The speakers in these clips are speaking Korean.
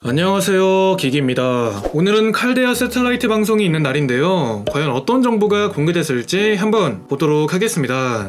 안녕하세요, 기기입니다. 오늘은 칼데아 세틀라이트 방송이 있는 날인데요. 과연 어떤 정보가 공개됐을지 한번 보도록 하겠습니다.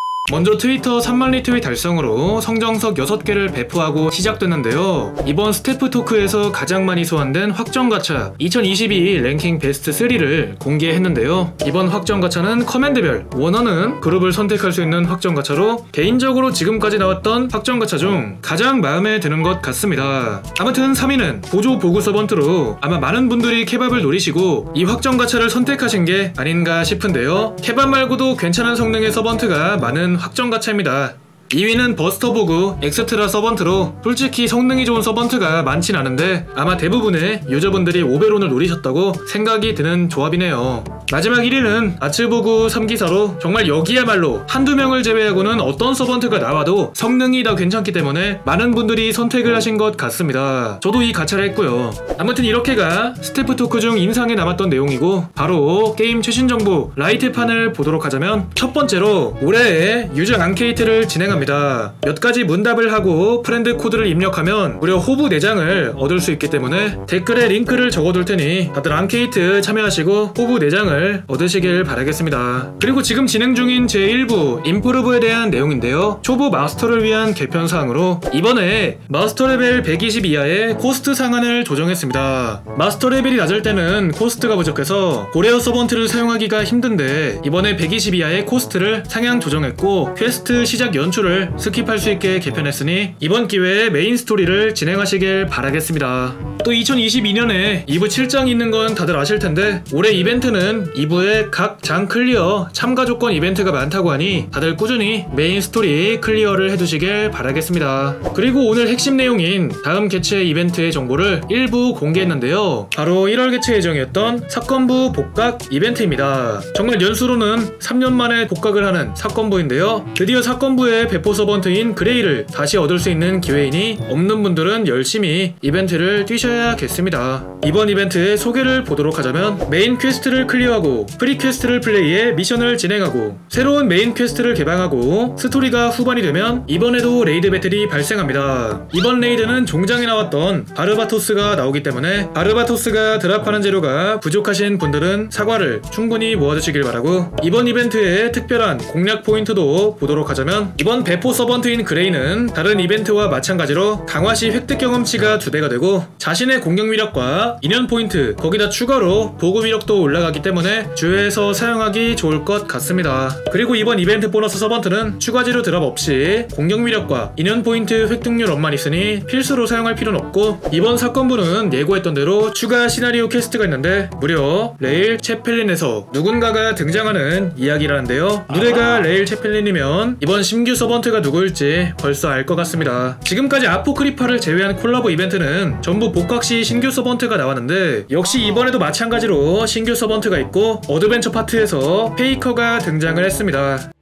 먼저 트위터 3만 리트윗 달성으로 성정석 6개를 배포하고 시작됐는데요. 이번 스태프 토크에서 가장 많이 소환된 확정 가차 2022 랭킹 베스트 3를 공개했는데요. 이번 확정 가차는 커맨드별 원하는 그룹을 선택할 수 있는 확정 가차로 개인적으로 지금까지 나왔던 확정 가차 중 가장 마음에 드는 것 같습니다. 아무튼 3위는 보조 보구 서번트로 아마 많은 분들이 케밥을 노리시고 이 확정 가차를 선택하신 게 아닌가 싶은데요. 케밥 말고도 괜찮은 성능의 서번트가 많은 확정 가차입니다. 2위는 버스터 보구 엑스트라 서번트로 솔직히 성능이 좋은 서번트가 많진 않은데 아마 대부분의 유저분들이 오베론을 노리셨다고 생각이 드는 조합이네요. 마지막 1위는 아츠보구 3기사로 정말 여기야말로 한두 명을 제외하고는 어떤 서번트가 나와도 성능이 다 괜찮기 때문에 많은 분들이 선택을 하신 것 같습니다. 저도 이 가차를 했고요. 아무튼 이렇게가 스태프 토크 중 인상에 남았던 내용이고, 바로 게임 최신 정보 라이트판을 보도록 하자면, 첫 번째로 올해의 유저 앙케이트를 진행합니다. 몇 가지 문답을 하고 프렌드 코드를 입력하면 무려 호부 4장을 얻을 수 있기 때문에 댓글에 링크를 적어둘 테니 다들 앙케이트 참여하시고 호부 4장을 얻으시길 바라겠습니다. 그리고 지금 진행 중인 제1부 임프루브에 대한 내용인데요. 초보 마스터를 위한 개편사항으로 이번에 마스터 레벨 120 이하의 코스트 상한을 조정했습니다. 마스터 레벨이 낮을 때는 코스트가 부족해서 고레어 서번트를 사용하기가 힘든데 이번에 120 이하의 코스트를 상향 조정했고, 퀘스트 시작 연출을 스킵할 수 있게 개편했으니 이번 기회에 메인 스토리를 진행하시길 바라겠습니다. 또 2022년에 2부 7장이 있는 건 다들 아실 텐데, 올해 이벤트는 2부에 각 장 클리어 참가 조건 이벤트가 많다고 하니 다들 꾸준히 메인 스토리 클리어를 해두시길 바라겠습니다. 그리고 오늘 핵심 내용인 다음 개최 이벤트의 정보를 일부 공개했는데요. 바로 1월 개최 예정이었던 사건부 복각 이벤트입니다. 정말 연수로는 3년 만에 복각을 하는 사건부인데요. 드디어 사건부의 배포 서번트인 그레이를 다시 얻을 수 있는 기회이니 없는 분들은 열심히 이벤트를 뛰셔야겠습니다. 이번 이벤트의 소개를 보도록 하자면, 메인 퀘스트를 클리어하고 프리 퀘스트를 플레이해 미션을 진행하고 새로운 메인 퀘스트를 개방하고 스토리가 후반이 되면 이번에도 레이드 배틀이 발생합니다. 이번 레이드는 종장에 나왔던 바르바토스가 나오기 때문에 바르바토스가 드랍하는 재료가 부족하신 분들은 사과를 충분히 모아주시길 바라고, 이번 이벤트의 특별한 공략 포인트도 보도록 하자면, 이번 배포 서번트인 그레이는 다른 이벤트와 마찬가지로 강화시 획득 경험치가 2배가 되고 자신의 공격 위력과 인연 포인트, 거기다 추가로 보급 위력도 올라가기 때문에 주요해서 사용하기 좋을 것 같습니다. 그리고 이번 이벤트 보너스 서번트는 추가지로 드랍 없이 공격 위력과 인연 포인트 획득률업만 있으니 필수로 사용할 필요는 없고, 이번 사건부는 예고했던 대로 추가 시나리오 퀘스트가 있는데 무려 레일 채펠린에서 누군가가 등장하는 이야기라는데요. 누레가 레일 채펠린이면 이번 신규 서번트가 누구일지 벌써 알 것 같습니다. 지금까지 아포크리파를 제외한 콜라보 이벤트는 전부 복각시 신규 서번트가 나왔는데, 역시 이번에도 마찬가지로 신규 서번트가 있고 어드벤처 파트에서 페이커가 등장을 했습니다.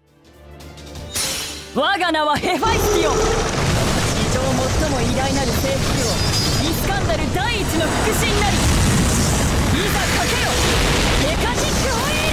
我が名はヘファイスティオ、史上最も偉大なる征服王イスカンダル第一の腹心なり、いざかけよメカジックオイル。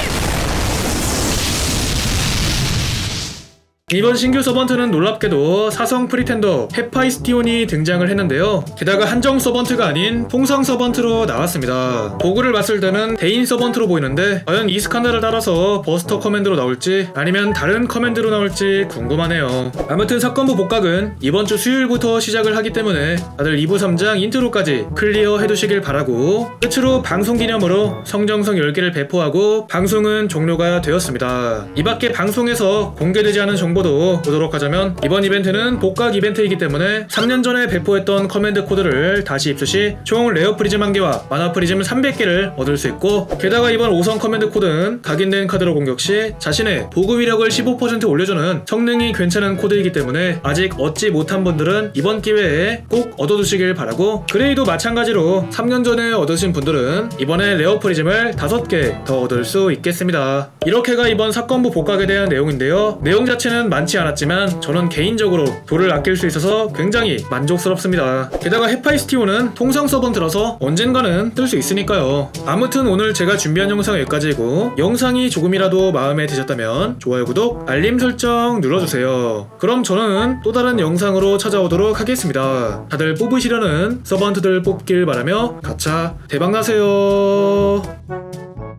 이번 신규 서번트는 놀랍게도 사성 프리텐더 헤파이스티온이 등장을 했는데요. 게다가 한정 서번트가 아닌 통성 서번트로 나왔습니다. 보구를 봤을 때는 대인 서번트로 보이는데 과연 이 스칸달을 따라서 버스터 커맨드로 나올지 아니면 다른 커맨드로 나올지 궁금하네요. 아무튼 사건부 복각은 이번 주 수요일부터 시작을 하기 때문에 다들 2부 3장 인트로까지 클리어 해두시길 바라고, 끝으로 방송 기념으로 성정석 10개를 배포하고 방송은 종료가 되었습니다. 이 밖에 방송에서 공개되지 않은 정보도 보도록 하자면, 이번 이벤트는 복각 이벤트이기 때문에 3년 전에 배포했던 커맨드 코드를 다시 입수 시 총 레어 프리즘 1개와 마나 프리즘 300개를 얻을 수 있고, 게다가 이번 5성 커맨드 코드는 각인된 카드로 공격 시 자신의 보급 위력을 15% 올려주는 성능이 괜찮은 코드이기 때문에 아직 얻지 못한 분들은 이번 기회에 꼭 얻어두시길 바라고, 그레이도 마찬가지로 3년 전에 얻으신 분들은 이번에 레어 프리즘을 5개 더 얻을 수 있겠습니다. 이렇게가 이번 사건부 복각에 대한 내용인데요. 내용 자체는 돈은 많지 않았지만 저는 개인적으로 돌을 아낄 수 있어서 굉장히 만족스럽습니다. 게다가 헤파이스티오는 통상 서번트라서 언젠가는 뜰 수 있으니까요. 아무튼 오늘 제가 준비한 영상 여기까지이고, 영상이 조금이라도 마음에 드셨다면 좋아요, 구독, 알림 설정 눌러주세요. 그럼 저는 또 다른 영상으로 찾아오도록 하겠습니다. 다들 뽑으시려는 서번트들 뽑길 바라며 가차 대박나세요.